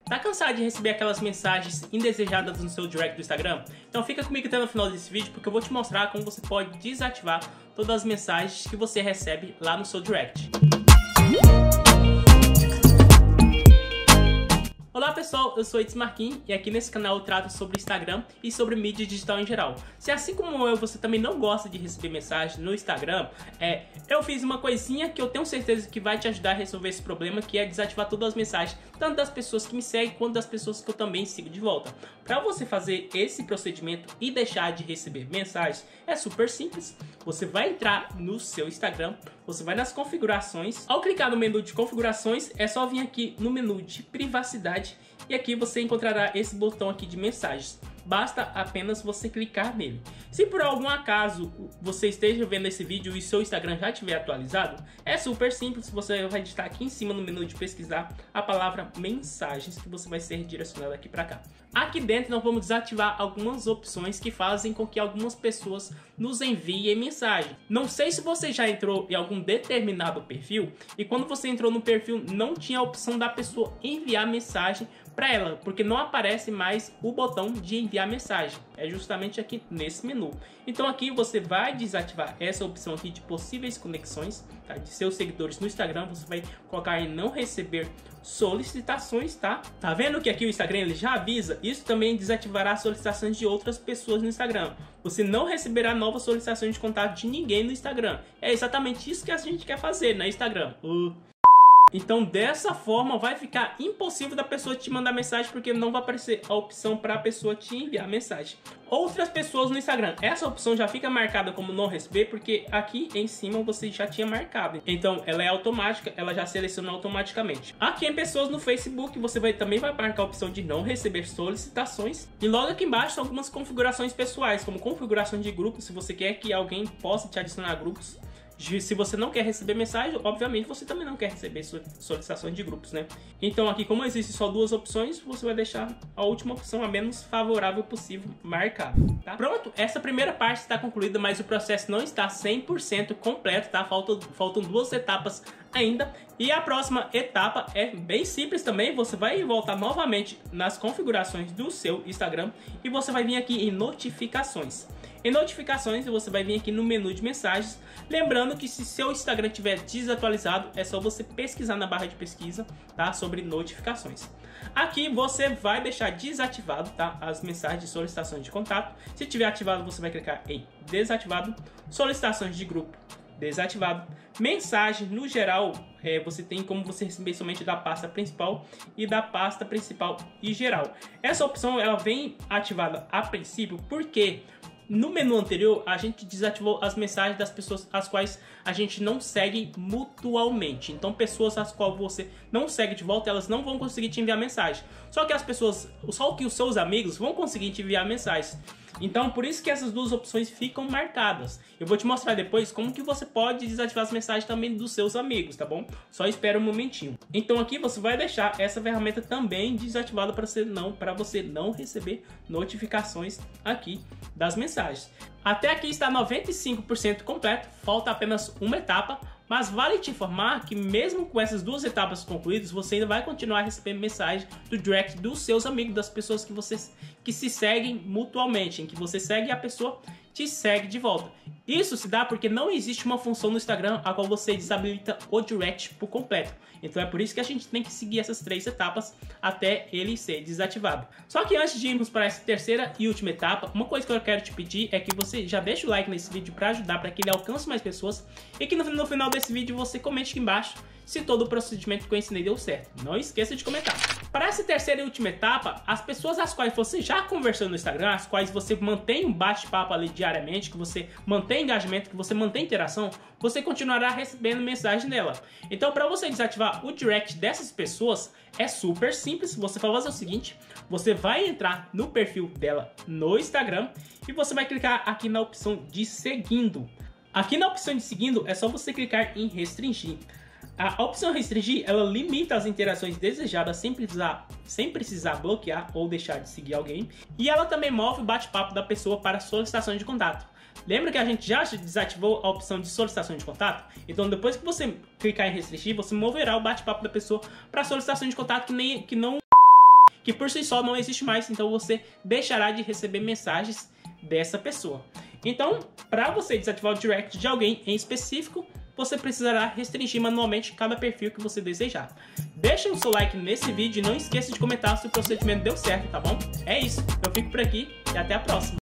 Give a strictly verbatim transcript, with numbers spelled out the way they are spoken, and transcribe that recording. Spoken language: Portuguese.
Tá cansado de receber aquelas mensagens indesejadas no seu direct do Instagram? Então fica comigo até no final desse vídeo, porque eu vou te mostrar como você pode desativar todas as mensagens que você recebe lá no seu direct. Olá pessoal, eu sou It's Marquinhos e aqui nesse canal eu trato sobre Instagram e sobre mídia digital em geral. Se assim como eu, você também não gosta de receber mensagem no Instagram, é, eu fiz uma coisinha que eu tenho certeza que vai te ajudar a resolver esse problema, que é desativar todas as mensagens, tanto das pessoas que me seguem quanto das pessoas que eu também sigo de volta. Para você fazer esse procedimento e deixar de receber mensagens, é super simples. Você vai entrar no seu Instagram, você vai nas configurações. Ao clicar no menu de configurações, é só vir aqui no menu de privacidade e aqui você encontrará esse botão aqui de mensagens. Basta apenas você clicar nele. Se por algum acaso você esteja vendo esse vídeo e seu Instagram já estiver atualizado, é super simples. Você vai digitar aqui em cima no menu de pesquisar a palavra mensagens, que você vai ser direcionado aqui para cá. Aqui dentro nós vamos desativar algumas opções que fazem com que algumas pessoas nos enviem mensagem. Não sei se você já entrou em algum determinado perfil e quando você entrou no perfil não tinha a opção da pessoa enviar mensagem para ela, porque não aparece mais o botão de enviar mensagem. É justamente aqui nesse menu. Então aqui você vai desativar essa opção aqui de possíveis conexões, tá? De seus seguidores no Instagram. Você vai colocar em não receber solicitações, tá? Tá vendo que aqui o Instagram ele já avisa? Isso também desativará solicitações de outras pessoas no Instagram. Você não receberá novas solicitações de contato de ninguém no Instagram. É exatamente isso que a gente quer fazer no Instagram. Uh. Então dessa forma vai ficar impossível da pessoa te mandar mensagem, porque não vai aparecer a opção para a pessoa te enviar mensagem. Outras pessoas no Instagram, essa opção já fica marcada como não receber, porque aqui em cima você já tinha marcado. Então ela é automática, ela já seleciona automaticamente. Aqui em pessoas no Facebook você vai, também vai marcar a opção de não receber solicitações. E logo aqui embaixo algumas configurações pessoais, como configuração de grupos, se você quer que alguém possa te adicionar a grupos. Se você não quer receber mensagem, obviamente você também não quer receber solicitações de grupos, né? Então aqui, como existem só duas opções, você vai deixar a última opção a menos favorável possível marcada, tá? Pronto, essa primeira parte está concluída, mas o processo não está cem por cento completo, tá? Faltam, faltam duas etapas ainda. E a próxima etapa é bem simples também. Você vai voltar novamente nas configurações do seu Instagram e você vai vir aqui em notificações. Em notificações você vai vir aqui no menu de mensagens. Lembrando que se seu Instagram estiver desatualizado, é só você pesquisar na barra de pesquisa, tá? Sobre notificações. Aqui você vai deixar desativado, tá? As mensagens de solicitações de contato. Se tiver ativado, você vai clicar em desativado. Solicitações de grupo, desativado. Mensagem no geral, é, você tem como você receber somente da pasta principal e da pasta principal e geral. Essa opção ela vem ativada a princípio porque no menu anterior a gente desativou as mensagens das pessoas as quais a gente não segue mutualmente. Então pessoas as quais você não segue de volta, elas não vão conseguir te enviar mensagem. Só que as pessoas, só que os seus amigos vão conseguir te enviar mensagens. Então por isso que essas duas opções ficam marcadas. Eu vou te mostrar depois como que você pode desativar as mensagens também dos seus amigos, tá bom? Só espera um momentinho. Então aqui você vai deixar essa ferramenta também desativada para você não, para você não receber notificações aqui das mensagens. Até aqui está noventa e cinco por cento completo, falta apenas uma etapa. Mas vale te informar que mesmo com essas duas etapas concluídas, você ainda vai continuar recebendo mensagem do direct dos seus amigos, das pessoas que, vocês, que se seguem mutualmente, em que você segue e a pessoa te segue de volta. Isso se dá porque não existe uma função no Instagram a qual você desabilita o direct por completo. Então é por isso que a gente tem que seguir essas três etapas até ele ser desativado. Só que antes de irmos para essa terceira e última etapa, uma coisa que eu quero te pedir é que você já deixe o like nesse vídeo para ajudar, para que ele alcance mais pessoas, e que no, no final desse vídeo você comente aqui embaixo se todo o procedimento que eu ensinei deu certo. Não esqueça de comentar. Para essa terceira e última etapa, as pessoas as quais você já conversou no Instagram, as quais você mantém um bate-papo ali diariamente, que você mantém engajamento, que você mantém interação, você continuará recebendo mensagem dela. Então, para você desativar o direct dessas pessoas, é super simples. Você vai fazer o seguinte: você vai entrar no perfil dela no Instagram e você vai clicar aqui na opção de seguindo. Aqui na opção de seguindo é só você clicar em restringir. A opção restringir, ela limita as interações desejadas sem precisar, sem precisar bloquear ou deixar de seguir alguém. E ela também move o bate-papo da pessoa para solicitação de contato. Lembra que a gente já desativou a opção de solicitação de contato? Então depois que você clicar em restringir, você moverá o bate-papo da pessoa para solicitação de contato que, nem, que não... que por si só não existe mais, então você deixará de receber mensagens dessa pessoa. Então, para você desativar o direct de alguém em específico, você precisará restringir manualmente cada perfil que você desejar. Deixa o seu like nesse vídeo e não esqueça de comentar se o procedimento deu certo, tá bom? É isso, eu fico por aqui e até a próxima.